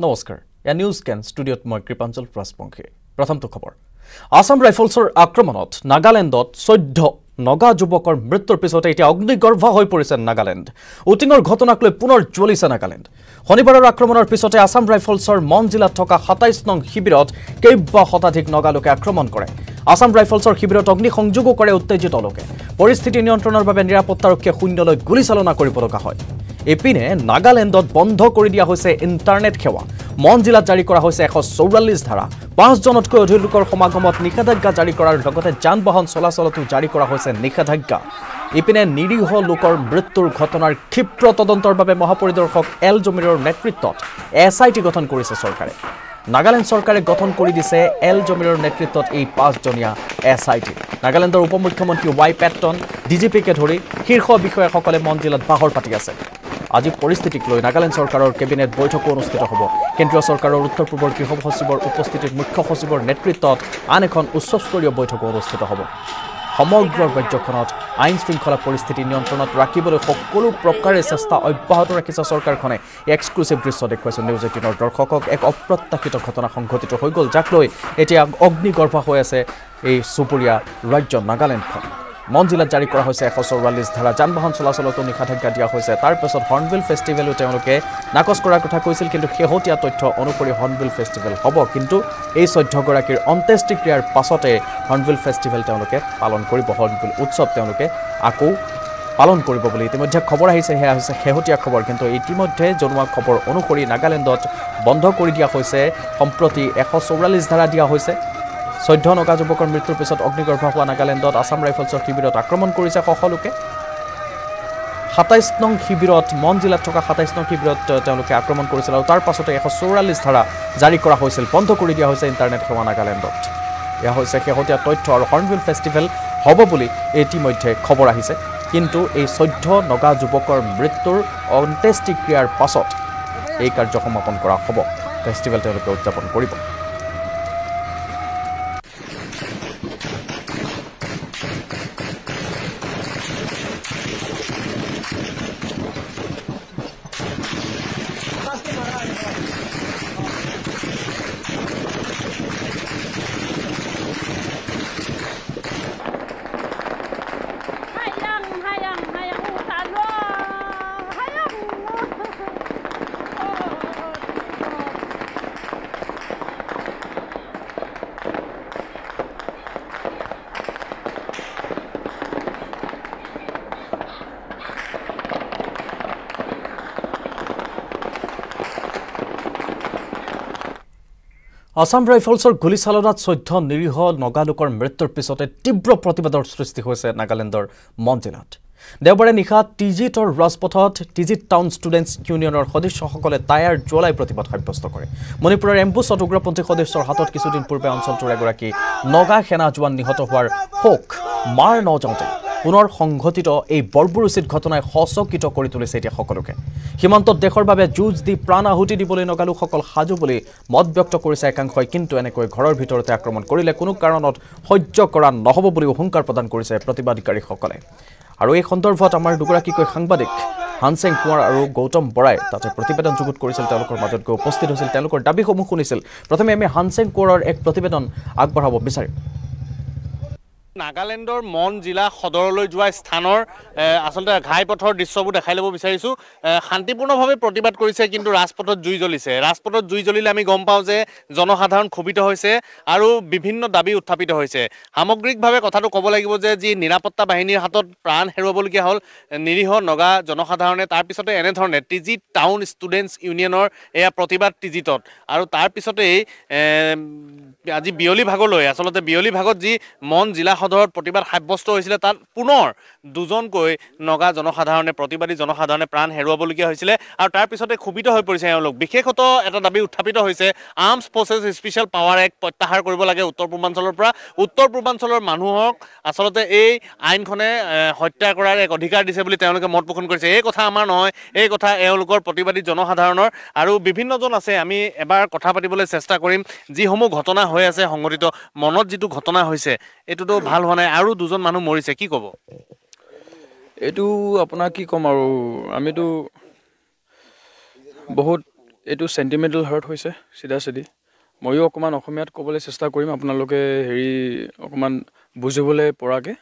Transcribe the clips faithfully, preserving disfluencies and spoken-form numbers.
নমস্কাৰ এ নিউজ কেন ষ্টুডিঅ'ত মই কৃপাঞ্জল প্ৰাসপংখী প্ৰথমটো খবৰ আসাম ৰাইফলছৰ আক্ৰমণত নাগালেণ্ডত চৈধ্য নগা যুৱকৰ মৃত্যুৰ পিছতে এতিয়া অগ্নিগৰ্ভ হৈ পৰিছে নাগালেণ্ড উটিঙৰ ঘটনাক লৈ পুনৰ জ্বলিছে নাগালেণ্ড শনিবাৰৰ আক্ৰমণৰ পিছতে আসাম ৰাইফলছৰ মন জিলাত থকা সাতাইশ নং শিবিৰত কেইবা শতাধিক নগালোকে আক্ৰমণ কৰে আসাম ৰাইফলছৰ শিবিৰত অগ্নি সংযোগো কৰে উত্তেজিত লোকে পৰিস্থিতি নিয়ন্ত্ৰণৰ বাবে নিৰাপত্তাৰক্ষীয়ে শূন্যলৈ গুলীচালনা কৰিব লগা হয় এপিনে নাগালেণ্ডত বন্ধ কৰি দিয়া হৈছে ইণ্টাৰনেট সেৱা মন জিলাত জাৰি কৰা হৈছে এশ চৌৰাল্লিছ ধাৰা পাঁচজনতকৈ অধিক লোকৰ সমাগমত নিষেধাজ্ঞা জাৰি কৰাৰ লগতে যান বাহন চলাচলতো জাৰি কৰা হৈছে নিষেধাজ্ঞা ইপিনে নিৰীহ লোকৰ মৃত্যুৰ ঘটনাৰ ক্ষিপ্ৰ তদন্তৰ বাবে মহাপৰিদৰ্শক এল জমিৰৰ নেতৃত্বত এছ আই টি গঠন কৰিছে চৰকাৰে নাগালেণ্ড চৰকাৰে গঠন কৰি দিছে এল জমিৰৰ নেতৃত্বত এই পাঁচজনীয়া এছ আই টি নাগালেণ্ডৰ উপ মুখ্যমন্ত্ৰী ৱাই পেটন ডিজিপিকে ধৰি শীৰ্ষ বিষয়াসকলে মন জিলাত বাহৰ পাতি আছে আজি পৰিস্থিতিক লৈ নাগালেণ্ড চৰকাৰৰ কেবিনেট বৈঠক অনুষ্ঠিত হ'ব কেন্দ্ৰীয় চৰকাৰৰ উত্তৰ পূবৰ গৃহ সচিবৰ উপস্থিতিত মুখ্য সচিবৰ নেতৃত্বত আন এখন উচ্চস্তৰীয় বৈঠক অনুষ্ঠিত হ'ব সমগ্ৰ ৰাজ্যখনত আইন শৃংখলা পৰিস্থিতি নিয়ন্ত্ৰণত ৰাখিবলৈ সকলো প্ৰকাৰে চেষ্টা অব্যাহত ৰাখিছে চৰকাৰখনে এক্সক্লুচিভ দৃশ্য দেখুৱাইছে নিউজ এইটিনৰ দৰ্শকক এক অপ্ৰত্যাশিত ঘটনা সংঘটিত হৈ গ'ল যাক লৈ এতিয়া অগ্নিগৰ্ভ হৈ আছে এই চুবুৰীয়া ৰাজ্য নাগালেণ্ডখন মন জিলাত জাৰি কৰা হৈছে এশ চৌৰাল্লিছ ধাৰা যান বাহন চলাচলতো নিষেধাজ্ঞা দিয়া হৈছে তাৰ পিছত হৰ্ণবিল ফেষ্টিভেলো তেওঁলোকে নাকচ কৰাৰ কথা কৈছিল কিন্তু শেহতীয়া তথ্য অনুসৰি হৰ্ণবিল ফেষ্টিভেল হ'ব কিন্তু এই চৈধ্যগৰাকীৰ অন্ত্যেষ্টিক্ৰিয়াৰ পাছতে হৰ্ণবিল ফেষ্টিভেল তেওঁলোকে পালন কৰিব হৰ্ণবিল উৎসৱ তেওঁলোকে আকৌ পালন কৰিব বুলি ইতিমধ্যে খবৰ আহিছে সেয়া হৈছে শেহতীয়া খবৰ কিন্তু ইতিমধ্যে জনোৱা খবৰ অনুসৰি নাগালেণ্ডত বন্ধ কৰি দিয়া হৈছে সম্প্ৰতি এশ চৌৰাল্লিছ ধাৰা দিয়া হৈছে চৈধ্য নগা যুৱকৰ মৃত্যুৰ পিছত অগ্নিগৰ্ভ হোৱা নাগালেণ্ডত আসাম ৰাইফলছৰ শিবিৰত আক্ৰমণ কৰিছে সকলোকে সাতাইশ নং শিবিৰত মন জিলাত থকা সাতাইশ নং শিবিৰত তেওঁলোকে আক্ৰমণ কৰিছিল আৰু তাৰ পাছতে এশ চৌৰাল্লিছ ধাৰা জাৰি কৰা হৈছিল বন্ধ কৰি দিয়া হৈছে ইণ্টাৰনেট সেৱা নাগালেণ্ডত এয়া হৈছে শেহতীয়া তথ্য আৰু হৰ্ণবিল ফেষ্টিভেল হ'ব বুলি ইতিমধ্যে খবৰ আহিছে কিন্তু এই চৈধ্য নগা যুৱকৰ মৃত্যুৰ অন্ত্যেষ্টিক্ৰিয়াৰ পাছত এই কাৰ্য সমাপন কৰা হ'ব ফেষ্টিভেল তেওঁলোকে উদযাপন কৰিব আসাম ৰাইফলছৰ গুলীচালনাত চৈধ্য নিৰীহ নগালোকৰ মৃত্যুৰ পিছতে তীব্ৰ প্ৰতিবাদৰ সৃষ্টি হৈছে নাগালেণ্ডৰ মন জিলাত দেওবাৰে নিশা টিজিটৰ ৰাজপথত টিজিট টাউন ষ্টুডেণ্টছ ইউনিয়নৰ সদস্যসকলে টায়াৰ জ্বলাই প্ৰতিবাদ সাব্যস্ত কৰে মণিপুৰৰ এম্বুছত উগ্ৰপন্থী সদস্যৰ হাতত কিছুদিন পূৰ্বে অঞ্চলটোৰ এগৰাকী নগা সেনা জোৱান নিহত হোৱাৰ শোক মাৰ নযাওঁতে পুনৰ সংঘটিত এই বৰ্বৰোচিত ঘটনাই সচকিত কৰি তুলিছে এতিয়া সকলোকে সীমান্তত দেশৰ বাবে যুঁজ দি প্ৰাণ আহুতি দিবলৈ নগালোকসকল সাজু বুলি মত ব্যক্ত কৰিছে একাংশই কিন্তু এনেকৈ ঘৰৰ ভিতৰতে আক্ৰমণ কৰিলে কোনো কাৰণত সহ্য কৰা নহ'ব বুলি হুংকাৰ প্ৰদান কৰিছে প্ৰতিবাদকাৰীসকলে আৰু এই সন্দৰ্ভত আমাৰ দুগৰাকীকৈ সাংবাদিক হানসেং কোঁৱৰ আৰু গৌতম বৰাই তাতে প্ৰতিবেদন যুগুত কৰিছিল তেওঁলোকৰ মাজত গৈ উপস্থিত হৈছিল তেওঁলোকৰ দাবীসমূহ শুনিছিল প্ৰথমে আমি হানসেং কোঁৱৰৰ এক প্ৰতিবেদন আগবঢ়াব বিচাৰিম নাগালেণ্ডৰ মন জিলা সদৰলৈ যোৱা স্থানৰ আচলতে ঘাইপথৰ দৃশ্যবোৰ দেখাই ল'ব বিচাৰিছোঁ শান্তিপূৰ্ণভাৱে প্ৰতিবাদ কৰিছে কিন্তু ৰাজপথত জুই জ্বলিছে ৰাজপথত জুই জ্বলিলে আমি গম পাওঁ যে জনসাধাৰণ ক্ষোভিত হৈছে আৰু বিভিন্ন দাবী উত্থাপিত হৈছে সামগ্ৰিকভাৱে কথাটো ক'ব লাগিব যে যি নিৰাপত্তা বাহিনীৰ হাতত প্ৰাণ হেৰুৱাবলগীয়া হ'ল নিৰীহ নগা জনসাধাৰণে তাৰপিছতে এনেধৰণে টিজিট টাউন ষ্টুডেণ্টছ ইউনিয়নৰ এয়া প্ৰতিবাদ টিজিটত আৰু তাৰপিছতেই আজি বিয়লি ভাগলৈ আচলতে বিয়লি ভাগত যি মন জিলা সদৰত প্ৰতিবাদ সাব্যস্ত হৈছিলে তাত পুনৰ দুজনকৈ নগা জনসাধাৰণে প্ৰতিবাদী জনসাধাৰণে প্ৰাণ হেৰুৱাবলগীয়া হৈছিলে আৰু তাৰ পিছতে ক্ষোভিত হৈ পৰিছে এওঁলোক বিশেষত এটা দাবী উত্থাপিত হৈছে arms forces special power act প্ৰত্যাহাৰ কৰিব লাগে উত্তৰ পূৰ্বাঞ্চলৰ পৰা উত্তৰ পূৰ্বাঞ্চলৰ মানুহক আচলতে এই আইনখনে হত্যা কৰাৰ এক অধিকাৰ দিছে বুলি তেওঁলোকে মত পোষণ কৰিছে এই কথা আমাৰ নহয় এই কথা এওঁলোকৰ প্ৰতিবাদী জনসাধাৰণৰ আৰু বিভিন্নজন আছে আমি এবাৰ কথা পাতিবলৈ চেষ্টা কৰিম যিসমূহ ঘটনা হৈ আছে সংঘটিত মনত যিটো ঘটনা হৈছে এটোতো ভাল হোৱা নাই আৰু দুজন মানুহ মৰিছে কি ক'ব এটো আপোনাৰ কি কম আৰু আমিতো বহুত এইটো সেন্টিমেন্টাল হার্ট হৈছে সিধা সিধি ময়ো অকমান অসমীয়াত ক'বলৈ চেষ্টা কৰিম আপোনালোকে হেৰি অকমান বুজিবলৈ পৰাকে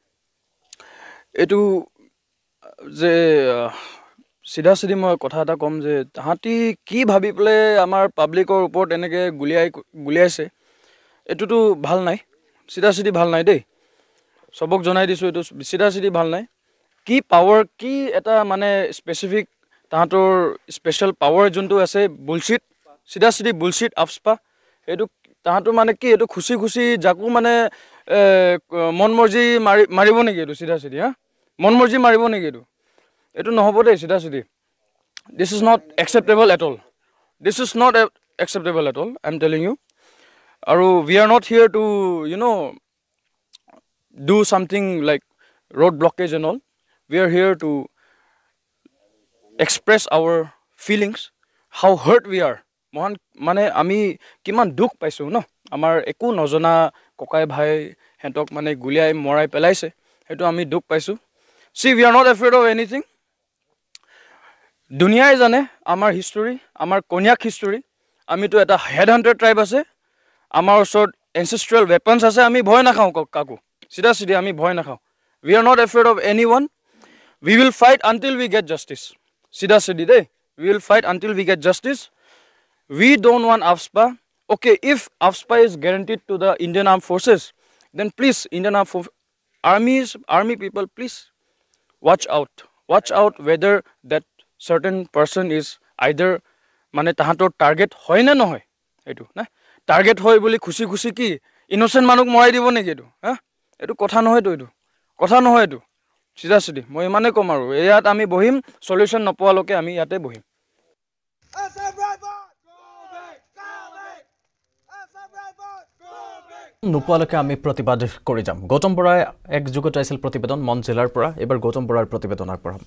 এইটো যে সিধা সিধি মই কথা এটা কম যে তাহাঁতি কি ভাবি পেলে আমাৰ পাব্লিকৰ ওপৰত এনেকে গুলিয়াই গুলিয়াইছে এটোতো ভাল নাই সিধা সিধি ভাল নাই দেই সবক জনাই দিছো এটো সিধা সিধি ভাল নাই কি পাৱাৰ কি এটা মানে স্পেসিফিক তাহাঁতৰ স্পেশাল পাৱাৰ যোনটো আছে বুলশিট সিধা সিধি বুলশিট আফস্পা এটো তাহাঁতৰ মানে কি এটো খুশি খুশি যাকো মানে মন মৰ্জি মাৰি মাৰিব নেকি এটো সিধা সিধি হা মন মৰ্জি মাৰিব নেকি এটো এটো নহব দেই সিধা Sidhi this is not acceptable at all this is not acceptable at all I'm telling you aru we are not here to you know do something like road blockage and all we are here to express our feelings how hurt we are mohan mane ami kiman dukh paisu no amar eku nojana kokai bhai hentok mane guliai morai pelaise etu ami dukh paisu see we are not afraid of anything দুনিয়াই জানে আমাৰ history আমাৰ Konyak history আমিতো এটা head Hunter tribe আছে আমাৰ ওচৰত এনসেষ্ট্ৰিয়েল ওয়েপনছ আছে আমি ভয় নাখাও কাকো সিধা সিধি আমি ভয় নাখাও we are not afraid of anyone we will fight until we get justice সিধা সিধি দেই we will fight until we get justice we don't want AFSPA okay if AFSPA is guaranteed to the Indian Armed Forces then please Indian Armed Forces armies army people please watch out watch out whether that certain person is either মানে তাহাঁতৰ target হয় না নহয় এটো না target হয় বলি খুশি খুশি কি ইনোসেন্ট মানুক মৰাই দিব নেকি এটো হা এটো কথা নহয় তো এটো কথা নহয় এটো সিধা সিধি মই মানে কম আৰু ইয়াত আমি বহিম সলিউশন নপোৱালকে আমি ইয়াতে বহিম নোপোৱালৈকে আমি প্ৰতিবাদ কৰি যাম গৌতম বৰাই এক যুগত আছিল প্ৰতিবেদন মন জিলাৰ পৰা এবাৰ গৌতম বৰাৰ প্ৰতিবেদন আগবঢ়াম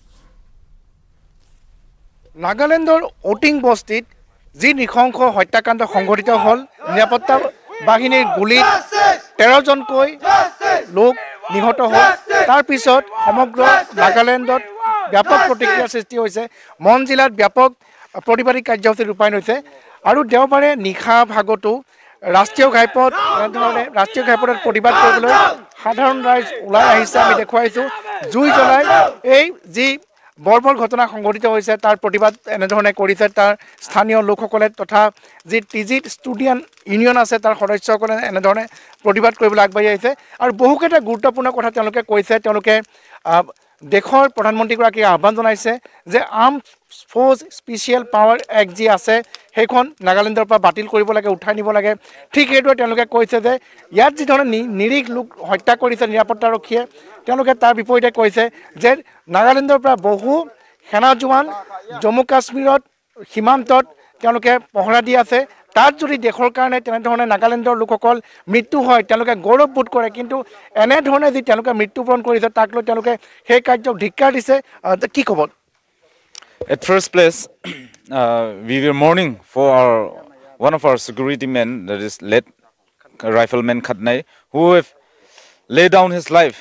নাগালেণ্ডৰ ওটিং বস্তিত যি নিখংস হত্যাকাণ্ড সংঘটিত হ'ল নিৰাপত্তা বাহিনীৰ গুলীত তেৰ জনকৈ লোক নিহত হ'ল তাৰ পিছত সমগ্ৰ নাগালেণ্ডত ব্যাপক প্ৰতিক্ৰিয়া সৃষ্টি হৈছে মন জিলাত ব্যাপক প্ৰতিবাদী কাৰ্যসূচী ৰূপায়ণ হৈছে আৰু দেওবাৰে নিশা ভাগতো ৰাষ্ট্ৰীয় ঘাইপথ এনেধৰণে ৰাষ্ট্ৰীয় ঘাইপথত প্ৰতিবাদ কৰিবলৈ সাধাৰণ ৰাইজ ওলাই আহিছে আমি দেখুৱাইছোঁ জুই জ্বলাই এই যি বৰ্বৰ ঘটনা সংঘটিত হৈছে তাৰ প্ৰতিবাদ এনেধৰণে কৰিছে তাৰ স্থানীয় লোকসকলে তথা যি টিজি ষ্টুডেণ্ট ইউনিয়ন আছে তাৰ সদস্যসকলে এনেধৰণে প্ৰতিবাদ কৰিবলৈ আগবাঢ়ি আহিছে আৰু বহুকেইটা গুৰুত্বপূৰ্ণ কথা তেওঁলোকে কৈছে তেওঁলোকে দেশৰ প্ৰধানমন্ত্ৰীগৰাকীক আহ্বান জনাইছে যে armed force special power act যি আছে সেইখন নাগালেণ্ডৰ পৰা বাতিল কৰিব লাগে উঠাই নিব লাগে ঠিক সেইদৰে তেওঁলোকে কৈছে যে ইয়াত যিধৰণে নিৰীহ লোক হত্যা কৰিছে নিৰাপত্তাৰক্ষীয়ে তেওঁলোকে তাৰ বিপৰীতে কৈছে যে নাগালেণ্ডৰ পৰা বহু সেনা জোৱান জম্মু কাশ্মীৰত সীমান্তত তেওঁলোকে পহৰা দি আছে তাত যদি দেশৰ কাৰণে তেনেধৰণে নাগালেণ্ডৰ লোকসকল মৃত্যু হয় তেওঁলোকে গৌৰৱবোধ কৰে কিন্তু এনেধৰণে যি তেওঁলোকে মৃত্যুবৰণ কৰিছে তাক লৈ তেওঁলোকে সেই কাৰ্যক ধিক্কাৰ দিছে কি ক'ব At first place, uh, we were mourning for our one of our security men, that is late rifleman Khatnai, who have laid down his life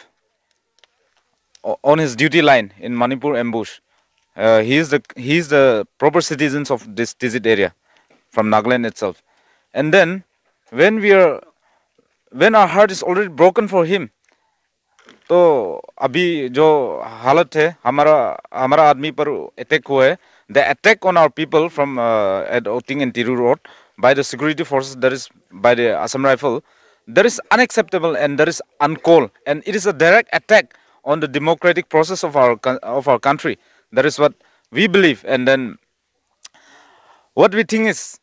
on his duty line in Manipur ambush. Uh, he is the he is the proper citizens of this Tizit area from Nagaland itself. And then, when we are when our heart is already broken for him, तो अभी जो हालत है हमारा हमारा आदमी पर attack हुआ है the attack on our people from uh, at Oting and Tiru Road by the security forces, that is by the Assam Rifle, that is unacceptable and that is uncalled, and it is a direct attack on the democratic process of our of our country. That is what we believe. And then what we think is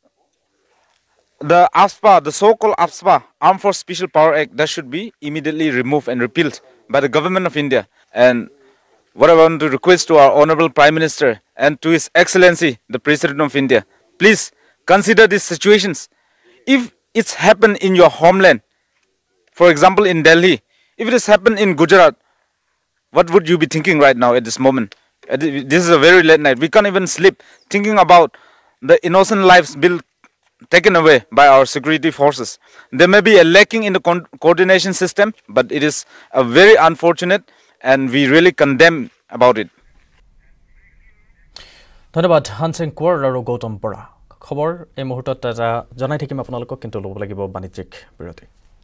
the AFSPA, the so-called AFSPA, Armed Force Special Power Act, that should be immediately removed and repealed by the government of India. And what I want to request to our Honorable Prime Minister and to His Excellency, the President of India, please consider these situations. If it's happened in your homeland, for example in Delhi, if it has happened in Gujarat, what would you be thinking right now at this moment? This is a very late night. We can't even sleep thinking about the innocent lives being taken away by our security forces. There may be a lacking in the co coordination system, but it is a very unfortunate and we really condemn about it. ধন্যবাদ হানসিং কোঁৱৰ আৰু গৌতম বৰা খবৰ এই মুহূৰ্তত এটা জনাই থাকিম আপোনালোকক কিন্তু ল'ব লাগিব বাণিজ্যিক বিৰতি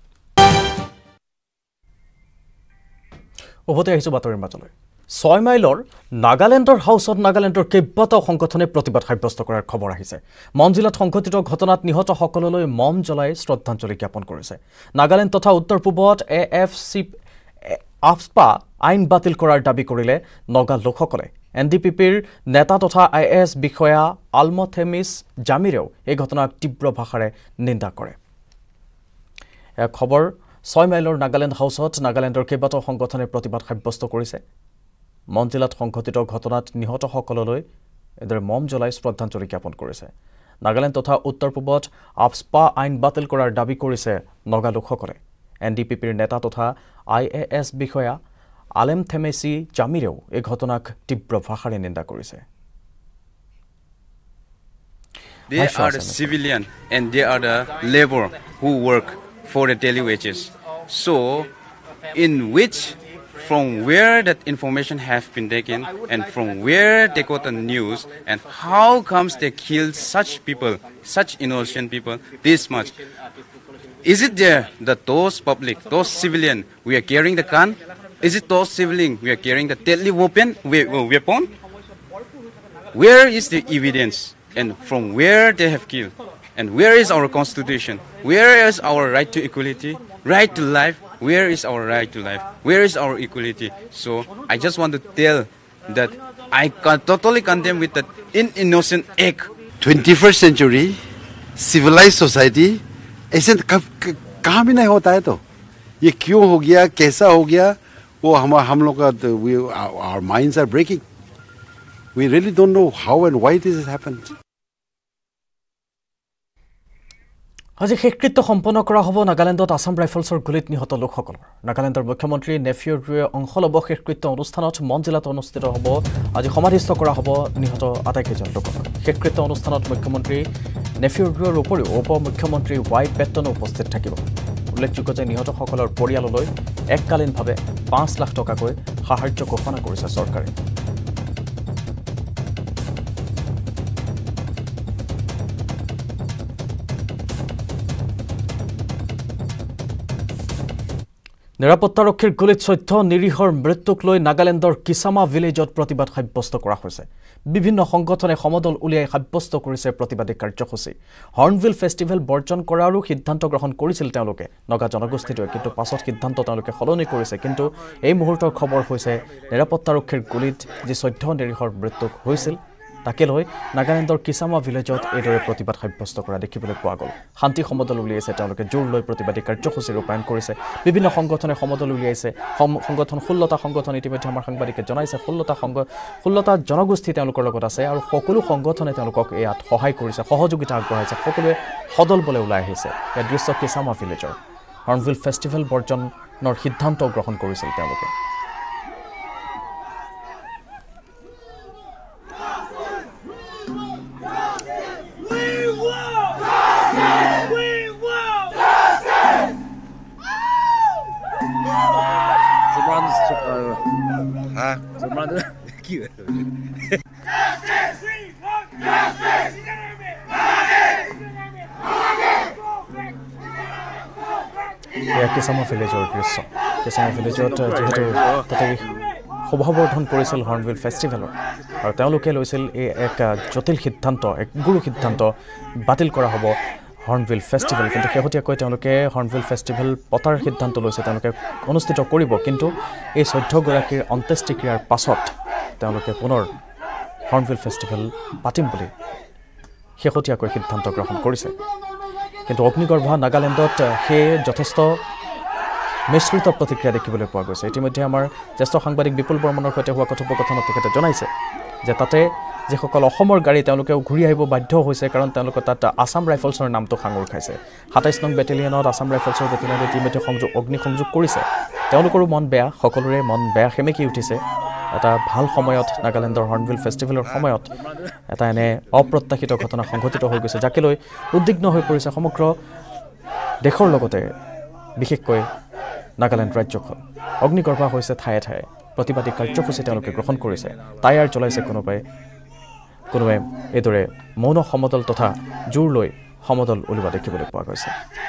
উভতি আহিছোঁ বাতৰিৰ মাজলৈ ছয় মাইলৰ নাগালেণ্ডৰ হাউচত নাগালেণ্ডৰ কেইবাটাও সংগঠনে প্ৰতিবাদ সাব্যস্ত কৰাৰ খবৰ আহিছে মন জিলাত সংঘটিত ঘটনাত নিহতসকললৈ মম জ্বলাই শ্ৰদ্ধাঞ্জলি জ্ঞাপন কৰিছে নাগালেণ্ড তথা উত্তৰ পূবত এ এফ চি আফস্পা আইন বাতিল কৰাৰ দাবী কৰিলে নগা লোকসকলে এন ডি পি পিৰ নেতা তথা আই এ এছ বিষয়া আলমথেমিছ জামিৰেও এই ঘটনাক তীব্ৰ ভাষাৰে নিন্দা কৰে এক খবৰ ছয় মাইলৰ নাগালেণ্ড হাউচত নাগালেণ্ডৰ কেইবাটাও সংগঠনে প্ৰতিবাদ সাব্যস্ত কৰিছে মন জিলাত সংঘটিত ঘটনাত নিহতসকললৈ এদৰে মম জ্বলাই শ্ৰদ্ধাঞ্জলি জ্ঞাপন কৰিছে নাগালেণ্ড তথা উত্তৰ পূবত আফস্পা আইন বাতিল কৰাৰ দাবী কৰিছে নগা লোকসকলে এন ডি পি পিৰ নেতা তথা আই এ এছ বিষয়া আলেমথেমেছি জামিৰেও এই ঘটনাক তীব্ৰ ভাষাৰে নিন্দা কৰিছে They are the civilian and they are the labor who work for the daily wages. So, in which, from where that information have been taken and from where they got the news and how comes they kill such people, such innocent people, this much? Is it there that those public, those civilian, we are carrying the gun? Is it those civilian, we are carrying the deadly weapon? weapon? Where is the evidence? And from where they have killed? And where is our constitution? Where is our right to equality? Right to life? Where is our right to life? Where is our equality? So I just want to tell that I can totally condemn with that in innocent act. twenty-first century civilized society ऐसे कहाँ भी नहीं होता है तो ये क्यों हो गया कैसा हो गया वो हम हम लोग का our minds are breaking. We really don't know how and why this has happened. আজি শেষকৃত্য সম্পন্ন কৰা হ'ব নাগালেণ্ডত আসাম ৰাইফলছৰ গুলিত নিহত লোকসকলৰ নাগালেণ্ডৰ মুখ্যমন্ত্ৰী নেফিউ ৰিঅ'য়ে অংশ ল'ব শেষকৃত্য অনুষ্ঠানত মন জিলাত অনুষ্ঠিত হ'ব আজি সমাধিস্থ কৰা হ'ব নিহত আটাইকেইজন লোকক শেষকৃত্য অনুষ্ঠানত মুখ্যমন্ত্ৰী নেফিউ ৰিঅ'ৰ উপৰিও উপ মুখ্যমন্ত্ৰী ৱাই পেটনো উপস্থিত থাকিব উল্লেখযোগ্য যে নিহতসকলৰ পৰিয়াললৈ এককালীনভাৱে পাঁচ লাখ টকাকৈ সাহায্য ঘোষণা কৰিছে চৰকাৰে নিৰাপত্তাৰক্ষীৰ গুলিত চৈধ্য নিৰীহৰ মৃত্যুক লৈ নাগালেণ্ডৰ কিছামা ভিলেজত প্ৰতিবাদ সাব্যস্ত কৰা হৈছে বিভিন্ন সংগঠনে সমদল উলিয়াই সাব্যস্ত কৰিছে প্ৰতিবাদী কাৰ্যসূচী হৰ্ণবিল ফেষ্টিভেল বৰ্জন কৰাৰো সিদ্ধান্ত গ্ৰহণ কৰিছিল তেওঁলোকে নগা জনগোষ্ঠীটোৱে কিন্তু পাছত সিদ্ধান্ত তেওঁলোকে সলনি কৰিছে কিন্তু এই মুহূৰ্তৰ খবৰ হৈছে নিৰাপত্তাৰক্ষীৰ গুলিত যি চৈধ্য নিৰীহৰ মৃত্যু হৈছিল তাকে লৈ নাগালেণ্ডৰ কিছামা ভিলেজত এইদৰে প্ৰতিবাদ সাব্যস্ত কৰা দেখিবলৈ পোৱা গ'ল শান্তি সমদল উলিয়াইছে তেওঁলোকে জোৰ লৈ প্ৰতিবাদী কাৰ্যসূচী ৰূপায়ণ কৰিছে বিভিন্ন সংগঠনে সমদল উলিয়াইছে সংগঠন ষোল্লটা সংগঠন ইতিমধ্যে আমাৰ সাংবাদিকে জনাইছে ষোল্লটা সংগ ষোল্লটা জনগোষ্ঠী তেওঁলোকৰ লগত আছে আৰু সকলো সংগঠনে তেওঁলোকক ইয়াত সহায় কৰিছে সহযোগিতা আগবঢ়াইছে সকলোৱে সদল বলে ওলাই আহিছে এই দৃশ্য কিছামা ভিলেজৰ হৰ্ণবিল ফেষ্টিভেল বৰ্জনৰ সিদ্ধান্ত গ্ৰহণ কৰিছিল তেওঁলোকে Huh? এয়া কিছামা ভিলেজৰ দৃশ্য কিছামা ভিলেজত যিহেতু তাতে শোভাবৰ্ধন কৰিছিল হৰ্ণবিল ফেষ্টিভেলৰ আৰু তেওঁলোকে লৈছিল এই এক জটিল সিদ্ধান্ত এক গুৰু সিদ্ধান্ত বাতিল কৰা হ'ব হৰ্ণবিল ফেষ্টিভেল কিন্তু শেহতীয়াকৈ তেওঁলোকে হৰ্ণবিল ফেষ্টিভেল পতাৰ সিদ্ধান্ত লৈছে তেওঁলোকে অনুষ্ঠিত কৰিব কিন্তু এই চৈধ্যগৰাকীৰ অন্ত্যেষ্টিক্ৰিয়াৰ পাছত তেওঁলোকে পুনৰ হৰ্ণবিল ফেষ্টিভেল পাতিম বুলি শেহতীয়াকৈ সিদ্ধান্ত গ্ৰহণ কৰিছে কিন্তু অগ্নিগৰ্ভ নাগালেণ্ডত সেই যথেষ্ট মিশ্ৰিত প্ৰতিক্ৰিয়া দেখিবলৈ পোৱা গৈছে ইতিমধ্যে আমাৰ জ্যেষ্ঠ সাংবাদিক বিপুল বৰ্মনৰ সৈতে হোৱা কথোপকথনত তেখেতে জনাইছে যে তাতে যিসকল অসমৰ গাড়ী তেওঁলোকে ঘূৰি আহিব বাধ্য হৈছে কাৰণ তেওঁলোকে তাত আসাম ৰাইফলছৰ নামটো সাঙুৰ খাইছে সাতাইছ নং বেটেলিয়নত আসাম ৰাইফলছৰ বেটেলিয়নে ইতিমধ্যে সংযোগ অগ্নি সংযোগ কৰিছে তেওঁলোকৰো মন বেয়া সকলোৰে মন বেয়া সেমেকি উঠিছে এটা ভাল সময়ত নাগালেণ্ডৰ হৰ্ণবিল ফেষ্টিভেলৰ সময়ত এটা এনে অপ্ৰত্যাশিত ঘটনা সংঘটিত হৈ গৈছে যাকে লৈ উদ্বিগ্ন হৈ পৰিছে সমগ্ৰ দেশৰ লগতে বিশেষকৈ নাগালেণ্ড ৰাজ্যখন অগ্নিগৰ্ভ হৈছে ঠায়ে ঠায়ে প্ৰতিবাদী কাৰ্যসূচী তেওঁলোকে গ্ৰহণ কৰিছে টায়াৰ জ্বলাইছে কোনোবাই কোনোৱে এইদৰে মৌন সমদল তথা জোৰ লৈ সমদল উলিওৱা দেখিবলৈ পোৱা গৈছে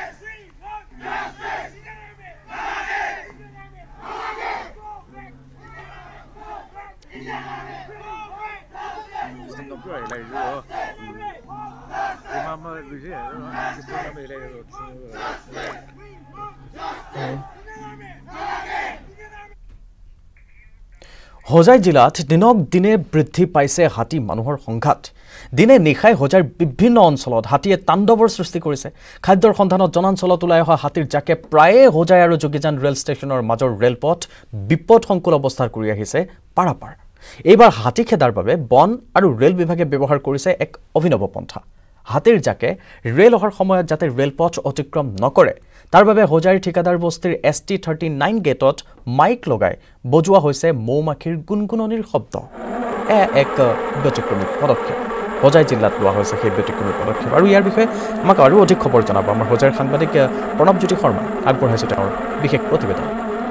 হোজাই জিলাত দিনক দিনে বৃদ্ধি পাইছে হাতী মানুহৰ সংঘাত দিনে নিশাই হোজাইৰ বিভিন্ন অঞ্চলত হাতীয়ে তাণ্ডৱৰ সৃষ্টি কৰিছে খাদ্যৰ সন্ধানত জনাঞ্চলত ওলাই অহা হাতীৰ জাকে প্ৰায়ে হোজাই আৰু যোগীজান ৰেল ষ্টেচনৰ মাজৰ ৰেলপথ বিপদসংকুল অৱস্থাৰ কৰি আহিছে পাৰাপাৰ এইবাৰ হাতী খেদাৰ বাবে বন আৰু ৰেল বিভাগে ব্যৱহাৰ কৰিছে এক অভিনৱ পন্থা হাতীৰ জাকে ৰেল অহাৰ সময়ত যাতে ৰেলপথ অতিক্ৰম নকৰে তাৰ বাবে হোজাইৰ ঠিকাদাৰ বস্তিৰ এছ টি থাৰ্টি নাইন গেটত মাইক লগাই বজোৱা হৈছে মৌমাখিৰ গুণগুণনিৰ শব্দ এ এক ব্যতিক্ৰমী পদক্ষেপ হোজাই জিলাত লোৱা হৈছে সেই ব্যতিক্ৰমী পদক্ষেপ আৰু ইয়াৰ বিষয়ে আমাক আৰু অধিক খবৰ জনাব আমাৰ হোজাইৰ সাংবাদিক প্ৰণৱজ্যোতি শৰ্মা আগবঢ়াইছে তেওঁৰ বিশেষ প্ৰতিবেদন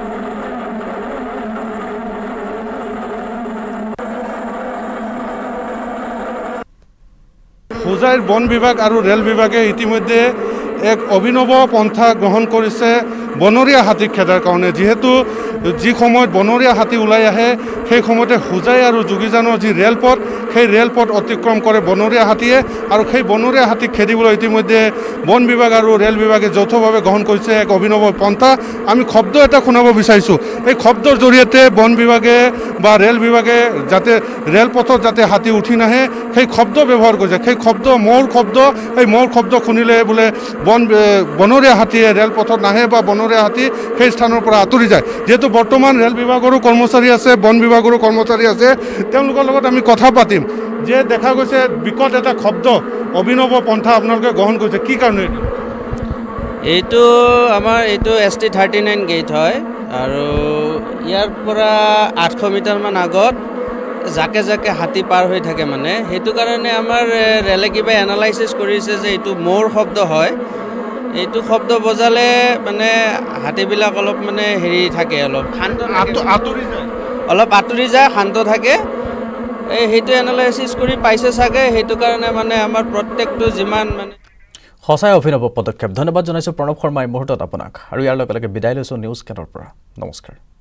হোজাইৰ বন বিভাগ আৰু ৰেল বিভাগে ইতিমধ্যে এক অভিনৱ পন্থা গ্ৰহণ কৰিছে বনৰীয়া হাতীক খেদাৰ কাৰণে যিহেতু যি সময়ত বনৰীয়া হাতী ওলাই আহে সেই সময়তে হোজাই আৰু যোগীজানৰ যি ৰেলপথ সেই ৰেলপথ অতিক্ৰম কৰে বনৰীয়া হাতীয়ে আৰু সেই বনৰীয়া হাতীক খেদিবলৈ ইতিমধ্যে বন বিভাগ আৰু ৰেল বিভাগে যৌথভাৱে গ্ৰহণ কৰিছে এক অভিনৱ পন্থা আমি শব্দ এটা শুনাব বিচাৰিছোঁ এই শব্দৰ জৰিয়তে বন বিভাগে বা ৰেল বিভাগে যাতে ৰেলপথত যাতে হাতী উঠি নাহে সেই শব্দ ব্যৱহাৰ কৰিছে সেই শব্দ মৌৰ শব্দ এই মৌৰ শব্দ শুনিলে বোলে বন বনৰীয়া হাতীয়ে ৰেলপথত নাহে বা বনৰীয়া হাতী সেই স্থানৰ পৰা আঁতৰি যায় যিহেতু বৰ্তমান ৰেল বিভাগৰো কৰ্মচাৰী আছে বন বিভাগৰো কৰ্মচাৰী আছে তেওঁলোকৰ লগত আমি কথা পাতিম যে দেখা গৈছে বিকট এটা শব্দ অভিনৱ পন্থা আপোনালোকে গ্ৰহণ কৰিছে কি কাৰণে এইটো আমাৰ এইটো S T thirty nine gate হয় আৰু ইয়াৰ পৰা আঠশ মিটাৰমান আগত জাকে জাকে হাতী পাৰ হৈ থাকে মানে সেইটো কাৰণে আমাৰ ৰেলে কিবা এনালাইচিছ কৰিছে যে এইটো মৌৰ শব্দ হয় এইটো শব্দ বজালে মানে হাতীবিলাক অলপ মানে হেৰি থাকে অলপ শান্ত আঁতৰি যায় অলপ আঁতৰি যায় শান্ত থাকে এই সেইটো এনালাইচিছ কৰি পাইছে চাগে সেইটো কাৰণে মানে আমাৰ প্ৰত্যেকটো যিমান মানে সঁচাই অভিনৱ পদক্ষেপ ধন্যবাদ জনাইছোঁ প্ৰণৱ শৰ্মা এই মুহূৰ্তত আপোনাক আৰু ইয়াৰ লগে লগে বিদায় লৈছোঁ নিউজ কেনৰ পৰা নমস্কাৰ